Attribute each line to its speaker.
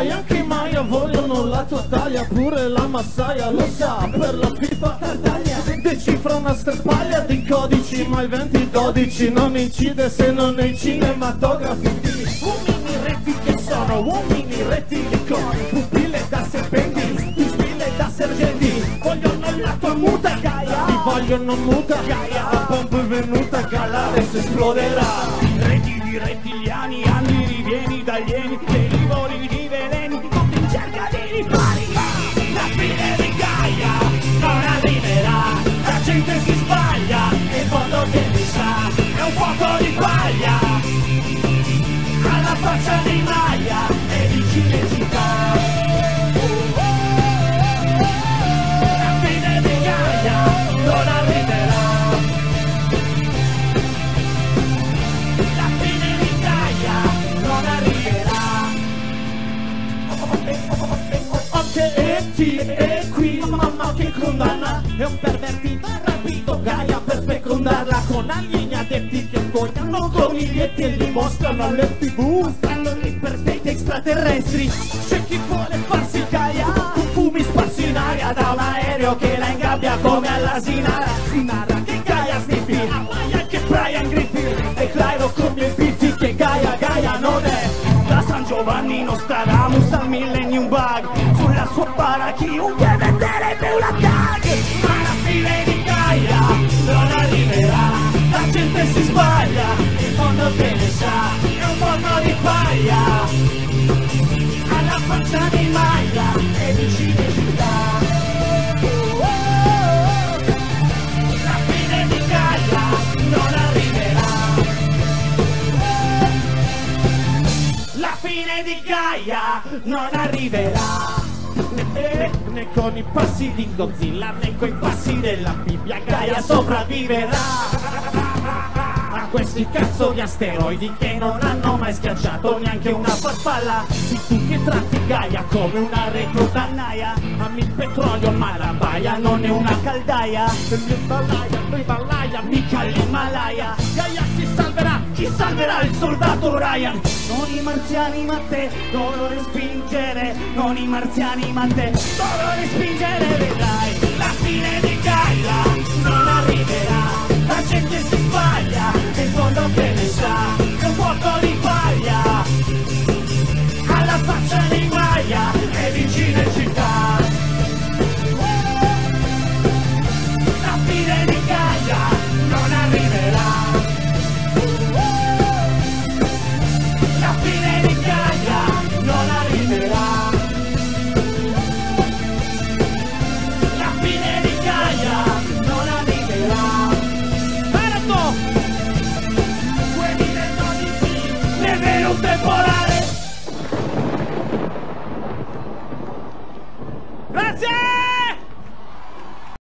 Speaker 1: sai anche i Maya vogliono la tua taglia, pure la massaia lo sa, per la FIFA Tartaglia decifra una sterpaglia di codici, ma il 2012 non incide se non nei cinematografi. Uomini retti che sono, uomini retti di cori, pupille da serpenti, pupille da sergenti, vogliono la tua muta Gaia, ti vogliono muta Gaia, la pompa è venuta Gala, adesso esploderà. Retti di rettiliani, anni rivieni da alieni, velivoli di veleni, tutti in cerca di ripari. La fine di Gaia non arriverà, la gente si sbaglia e il mondo che ne sa è un fuoco di paglia alla faccia di Maya e di Cinecittà. La fine di Gaia non arriverà, la fine di Gaia non arriverà. E qui mamma che condanna, è un pervertito rapito Gaia per fecondarla, con alieni adepti che vogliono coniglietti e li mostrano alle tv, stanno lì per dei extraterrestri. C'è chi vuole farsi Gaia con fumi sparsi in aria da un aereo che la ingabbia come all'asinara. Si narra che Gaia sniffi Hawaii, che Brian Griffin e Clyro con i biffi, che Gaia non è da San Giovanni Nostradamus al Millennium Bug, sulla sua para chiunque venderebbe una tag. Ma la fine di Gaia non arriverà, la gente si sbaglia, il mondo che ne sa è un mondo di paglia alla faccia di Maya e di Cinecittà. La fine di Gaia non arriverà, la fine di Gaia non arriverà. Né con i passi di Godzilla né coi passi della Bibbia Gaia sopravviverà a questi cazzo di asteroidi che non hanno mai schiacciato neanche una farfalla. Sì, tu che tratti Gaia come una reclutannaia, ami il petrolio ma la baia non è una caldaia. Il Himalaya, mica l'Himalaya. Gaia si salverà, chi salverà il soldato Ryan? Non i marziani ma te, loro respingere, non i marziani ma te, loro respingere, vedrai. La fine di Gaia non arriverà, la gente si sbaglia, il mondo che ne sa è un fuoco di paglia alla faccia di Maya e di Cinecittà. La fine di